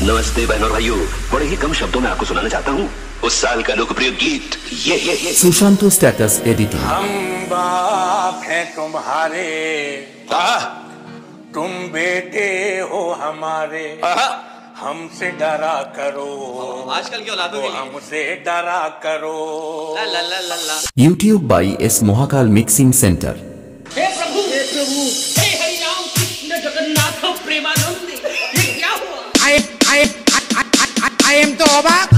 नमस्ते बहनों और भाइयों, बड़े ही कम शब्दों में आपको सुनाना चाहता हूँ उस साल का लोकप्रिय गीत ये। Sushanto status editing. हम बाप हैं तुम्हारे, तुम बेटे हो हमारे, हमसे डरा करो, आजकल की औलादों के लिए हमसे डरा करो। ला ला ला ला ला। YouTube by S Mahakal mixing centre. हे प्रभु, हे हरि राम कृष्ण जगन्नाथ प्रेमानंद, ये क्या हुआ? I am तो अबाक।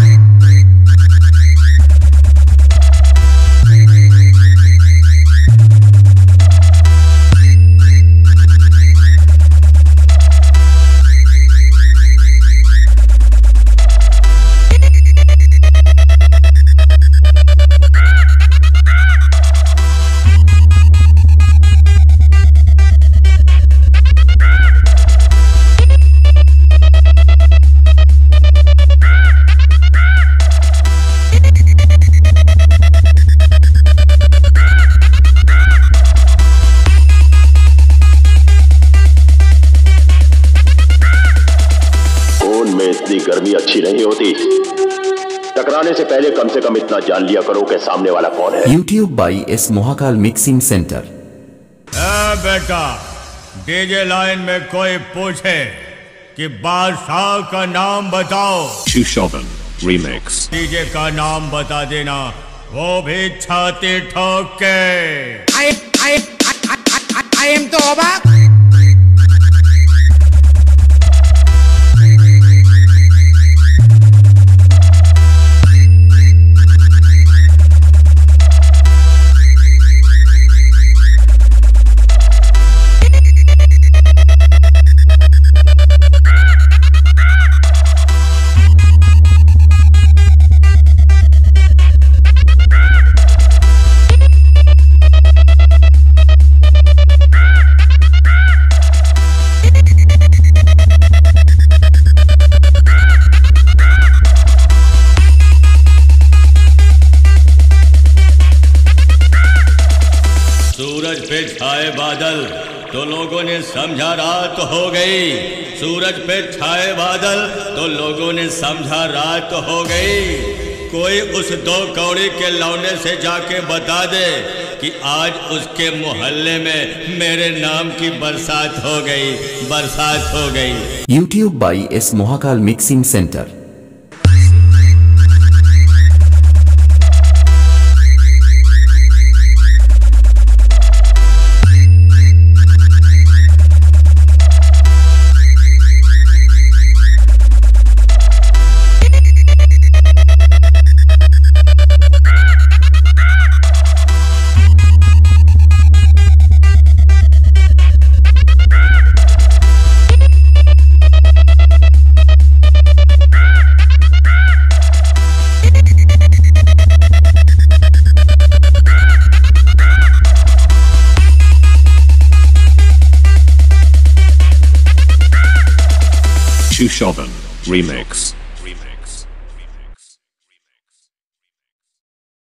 इतनी गर्मी अच्छी नहीं होती। टकराने से पहले कम से कम इतना जान लिया करो कि सामने वाला कौन है। YouTube by S Mahakal mixing centre. बेटा, डीजे लाइन में कोई पूछे कि बादशाह का नाम बताओ। Susovan remix। डीजे का नाम बता देना, वो भी छाती ठोक के। I am तो अबाक। सूरज पे छाए बादल तो लोगों ने समझा रात हो गई। सूरज पे छाए बादल तो लोगों ने समझा रात हो गई। कोई उस दो कौड़ी के लौंडे से जाके बता दे कि आज उसके मोहल्ले में मेरे नाम की बरसात हो गई, बरसात हो गई। YouTube by S Mahakal mixing centre. Susovan remix।